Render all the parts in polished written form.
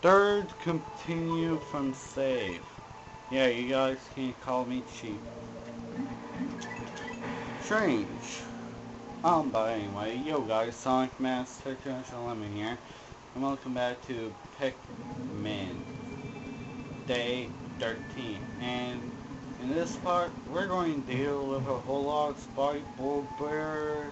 Third, continue from save. Yeah, you guys can't call me cheap. Strange. But anyway, yo guys, Sonic Master Lemon here, and welcome back to Pikmin, Day 13. And in this part, we're going to deal with a whole lot of spike bulbears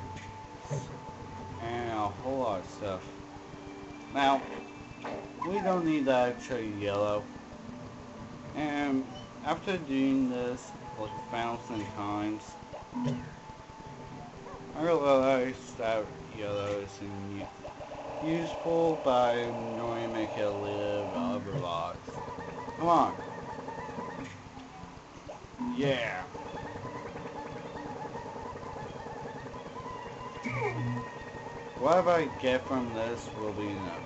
and a whole lot of stuff. Now, we don't need that extra yellow. And after doing this like 1,000 times, I realized that yellow isn't useful, but I'm going to make it live otherwise. Come on. Yeah. Whatever I get from this will be enough.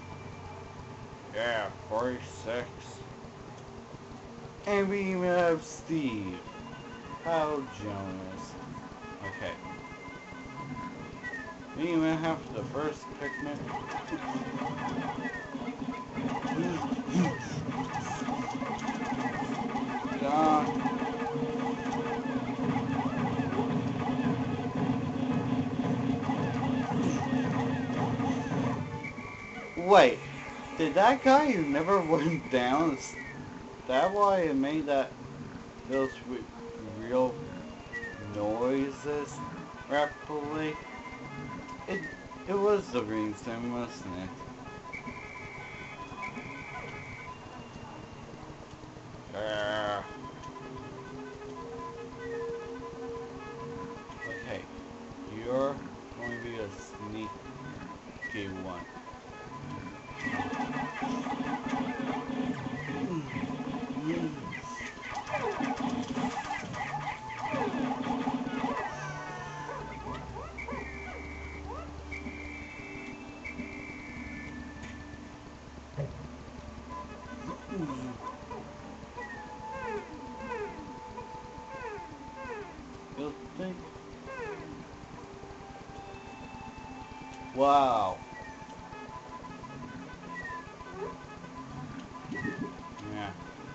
Yeah, 46. And we even have Steve. How Jonas. Okay. We even have the first Pikmin. Wait, did that guy who never went down, is that why it made those real noises rapidly? It was the reason, wasn't it? Okay, you're going to be a sneaky one. You'll think. Wow. Yeah.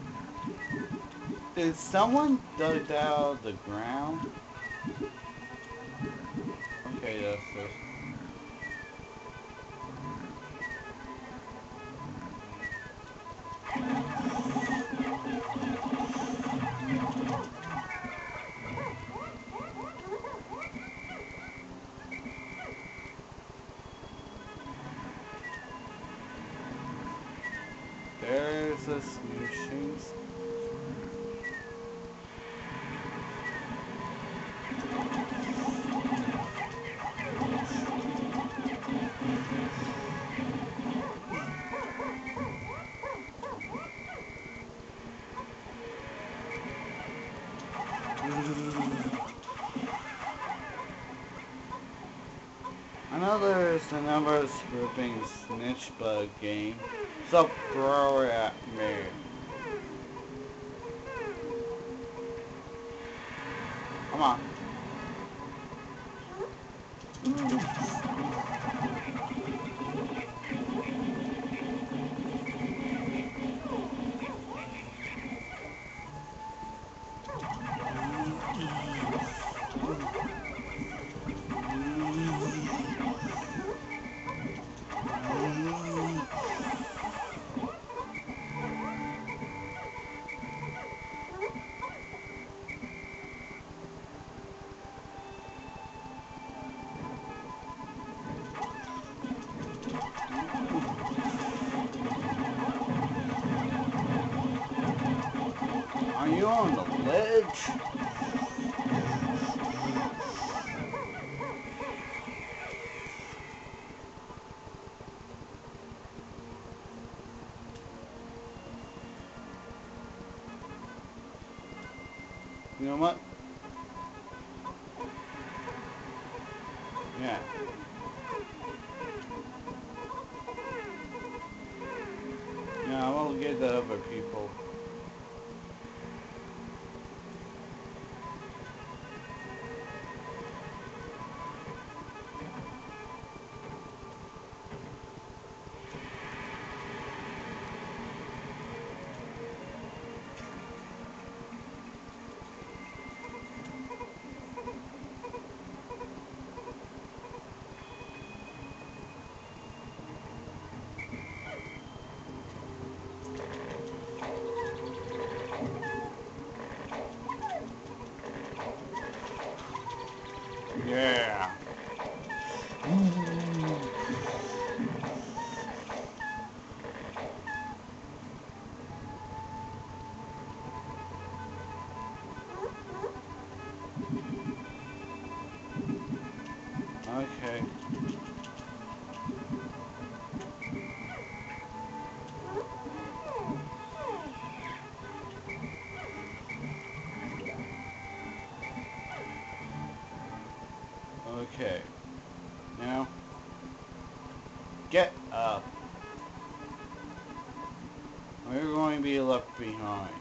Did someone dug that out of the ground? Okay, that's it. There's a machine. I know there's a number of swooping snitch bug game, so throw it at me. Come on. Are you on the ledge? You know what? Yeah. Yeah, I will get the other people. Get up. We're going to be left behind.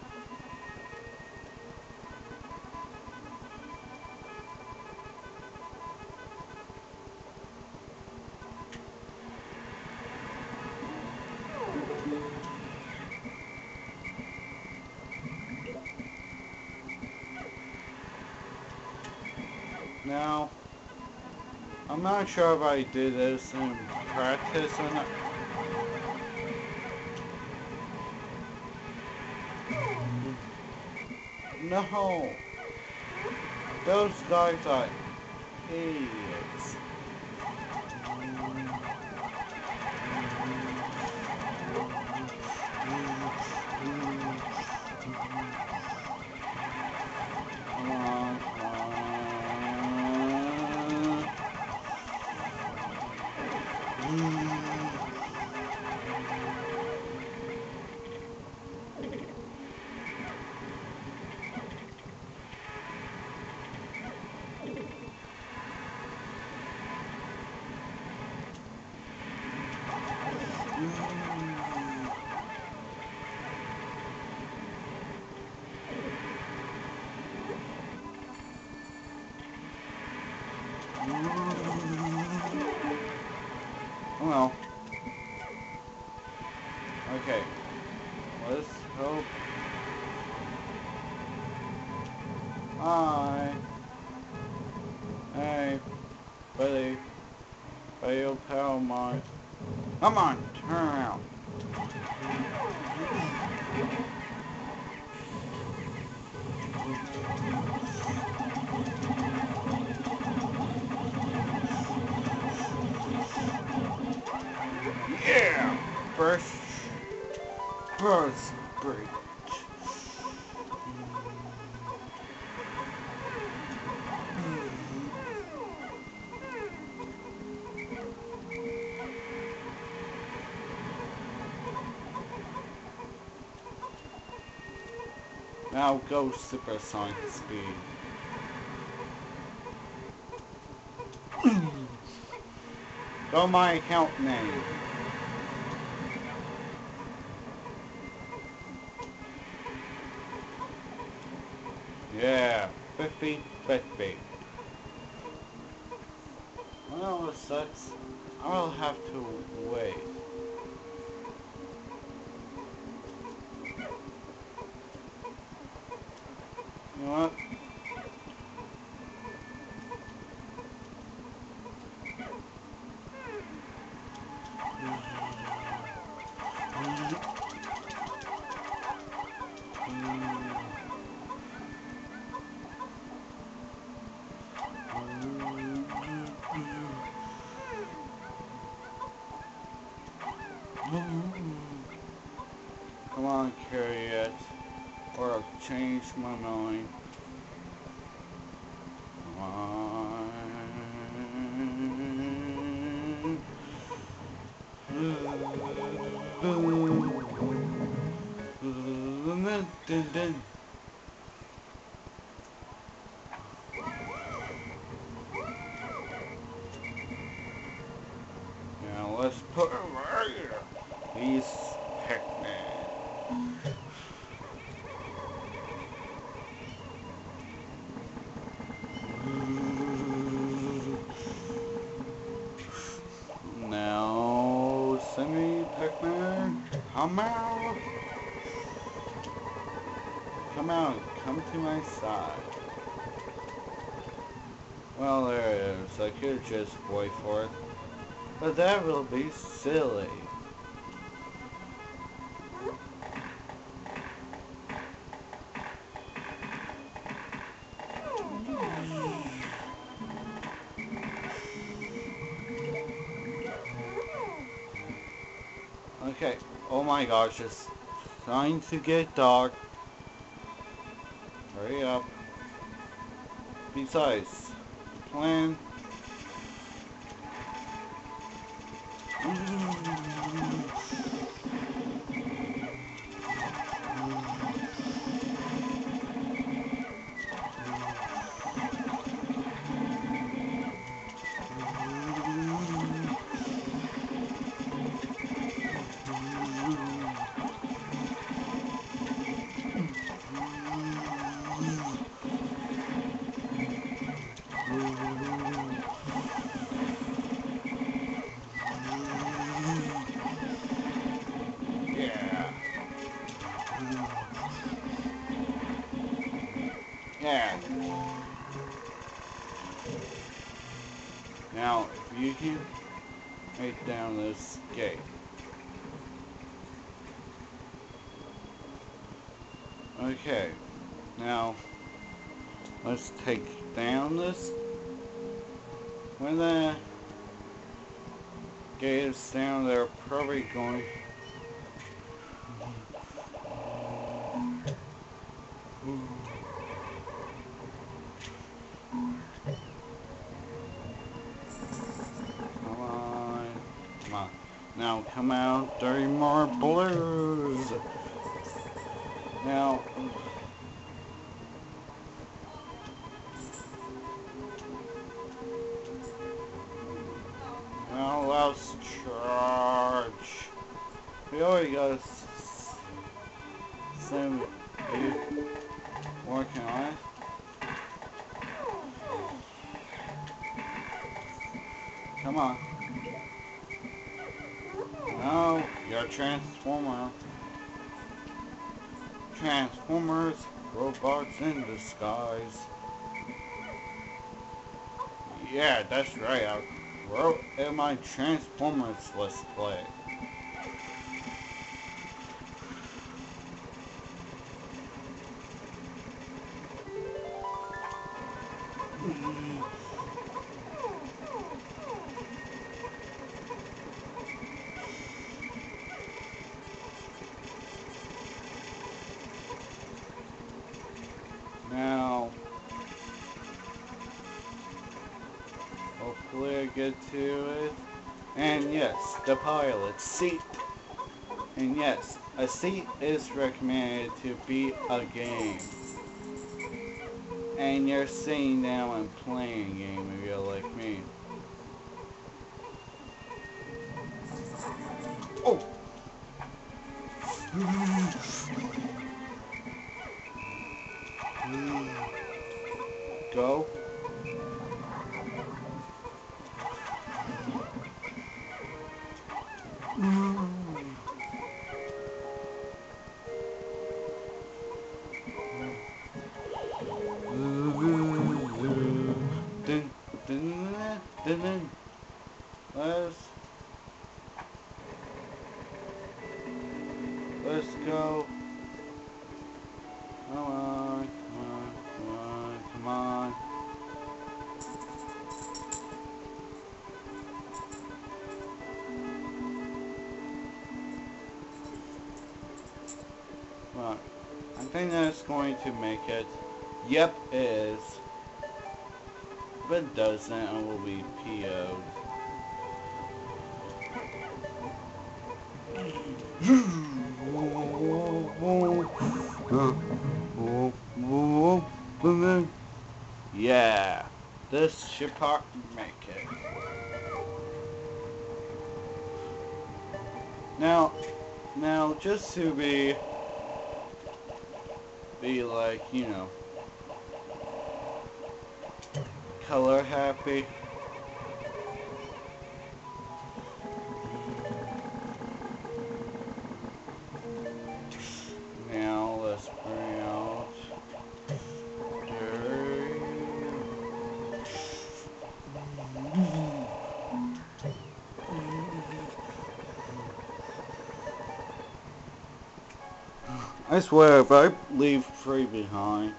Now, I'm not sure if I did this in practice or not. No! Those guys are idiots. Come on, come on. Well, okay, let's hope hey, buddy, fail power mine. Come on, turn around. Yeah! First break. Now go supersonic speed. Go my account name. Yeah, 50-50. Well, it sucks. I'll have to wait. You know what? Come on, carry it, or I'll change my mind. Come on. Now let's put it right here. These Pikmin. Now, Pikmin, come out. Come out, come to my side. Well, there it is. I could just wait for it. But that will be silly. Okay, oh my gosh, it's trying to get dark. Hurry up. Besides, the plan... can't right down this gate. Okay, now let's take down this. When the gate is down, they're probably going. Come on, come on. Now come out, dirty more blues. Now. Now let's charge. We already got some working on it. Come on. No, you're a transformer. Transformers, robots in disguise. Yeah, that's right. I wrote in my Transformers Let's Play. Now, hopefully I get to it. And yes, the pilot seat. And yes, a seat is recommended to be a game. And you're sitting down and playing a game if you're like me. Oh! Go. Let's go. Come on, come on, come on, come on. Well, I think that's going to make it. Yep, it is. If it doesn't, I will be PO'd. Yeah, this should make it. Now, just to be like, you know, color happy. Now let's bring out dirty. I swear, if I leave free behind,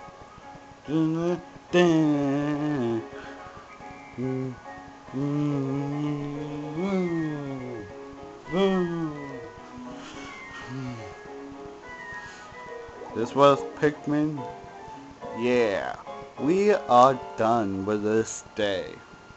this was Pikmin. Yeah, we are done with this day.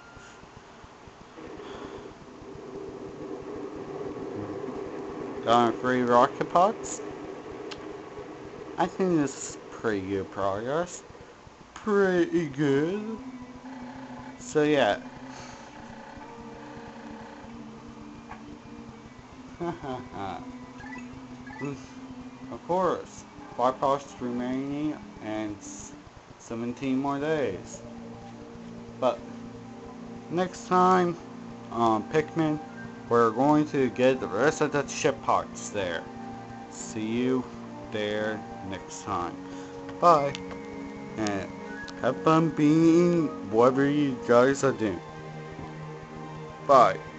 Got 3 rocket pods. I think this is pretty good progress. Pretty good. So yeah. Of course. 5 parts remaining and 17 more days. But next time on Pikmin, we're going to get the rest of the ship parts there. See you there next time. Bye. And have fun being whatever you guys are doing. Bye. Bye.